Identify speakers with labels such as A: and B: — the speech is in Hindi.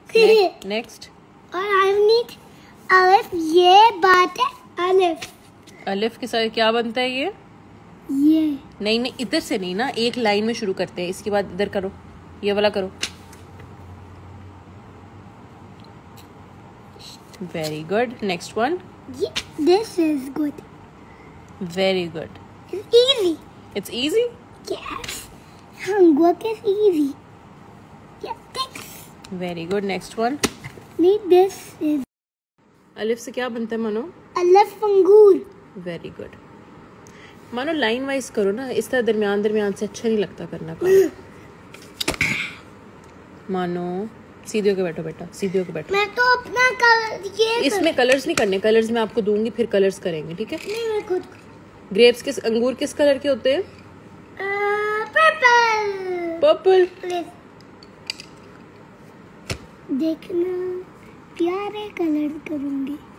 A: नेक्स्ट।
B: और आई नीड अलिफ, ये बात है अलिफ।
A: अलिफ के साथ क्या बनता है ये? नहीं नहीं, इधर से नहीं ना, एक लाइन में शुरू करते हैं, इसके बाद इधर करो, ये वाला करो। Very good. Next one.
B: This is good.
A: Very good.
B: It's easy.
A: It's easy?
B: Yes, homework is easy. Yeah, thanks.
A: Very good. Next one.
B: Need this is
A: अलिफ से क्या बनता है मानो?
B: अलिफ अंगूर।
A: Very good. मानो लाइन वाइज करो ना, इस तरह दरमियान दरमियान से अच्छा नहीं लगता करना काम। मानो सीधे होके बैठो बेटा, सीधे होके बैठो।
B: मैं तो अपना कलर ये
A: इसमें कलर्स नहीं करने, कलर्स मैं आपको दूंगी फिर कलर्स करेंगे, ठीक है?
B: नहीं, मैं खुद।
A: ग्रेप्स किस, अंगूर किस कलर के होते हैं?
B: पर्पल।
A: पर्पल।
B: देखना प्यारे कलर करूंगी।